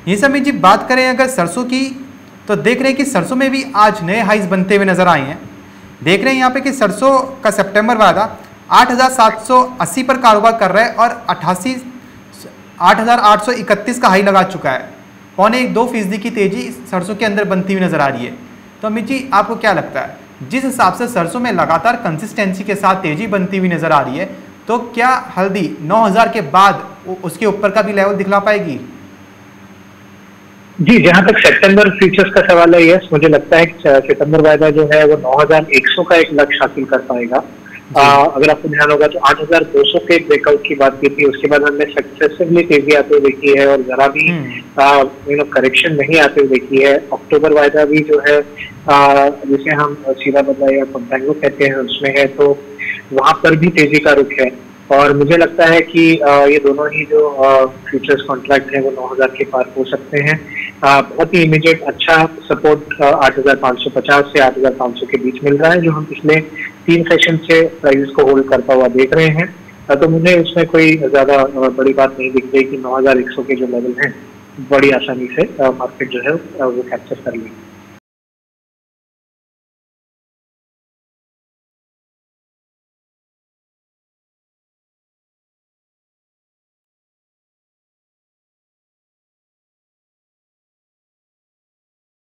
ये समीर जी बात करें अगर सरसों की, तो देख रहे हैं कि सरसों में भी आज नए हाइज बनते हुए नजर आए हैं। देख रहे हैं यहाँ पे कि सरसों का सितंबर वाला 8,780 पर कारोबार कर रहा है और 8,831 का हाई लगा चुका है। 0.2% की तेजी सरसों के अंदर बनती हुई नजर आ रही है। तो अमित जी आपको क्या लगता है, जिस हिसाब से सरसों में लगातार कंसिस्टेंसी के साथ तेजी बनती हुई नजर आ रही है, तो क्या हल्दी 9,000 के बाद उसके ऊपर का भी लेवल दिखला पाएगी? जी, जहां तक सितंबर फ्यूचर्स का सवाल है, यस मुझे लगता है कि सितंबर वायदा जो है वो 9,100 का एक लक्ष्य हासिल कर पाएगा। अगर आपको ध्यान होगा तो 8,200 के ब्रेकआउट की बात की थी, उसके बाद हमने सक्सेसिवली तेजी आते हुए देखी है और जरा भी करेक्शन नहीं आते हुए देखी है। अक्टूबर वायदा भी जो है जिसे हम सीधा बदला या कंपेंगो कहते हैं उसमें है, तो वहां पर भी तेजी का रुख है। और मुझे लगता है कि ये दोनों ही जो फ्यूचर्स कॉन्ट्रैक्ट है वो 9,000 के पार हो सकते हैं। बहुत ही इमीडिएट अच्छा सपोर्ट 8,550 से 8,500 के बीच मिल रहा है, जो हम पिछले 3 सेशन से प्राइस को होल्ड करता हुआ देख रहे हैं। तो मुझे उसमें कोई ज्यादा बड़ी बात नहीं दिख रही कि 9,100 के जो लेवल हैं बड़ी आसानी से मार्केट जो है वो कैप्चर कर लेंगे।